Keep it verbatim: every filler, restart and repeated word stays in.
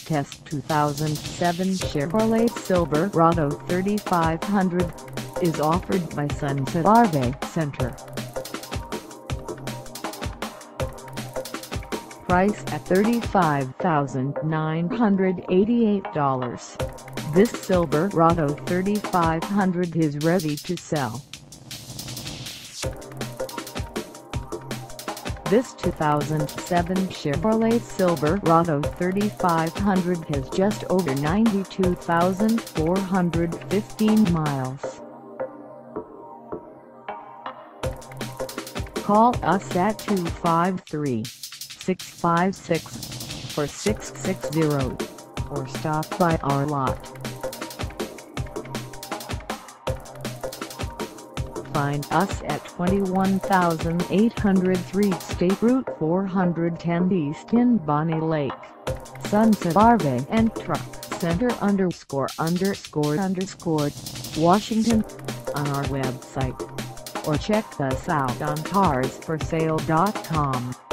Test two thousand seven Chevrolet Silverado thirty-five hundred is offered by Sunset R V and Center. Price at thirty-five thousand nine hundred eighty-eight dollars. This Silverado thirty-five hundred is ready to sell. This two thousand seven Chevrolet Silverado thirty-five hundred has just over ninety-two thousand four hundred fifteen miles. Call us at two five three, six five six, four six six zero or stop by our lot. Find us at twenty-one thousand eight hundred three State Route four hundred ten East in Bonney Lake, Sunset R V and Truck Center underscore underscore underscore Washington on our website, or check us out on cars for sale dot com.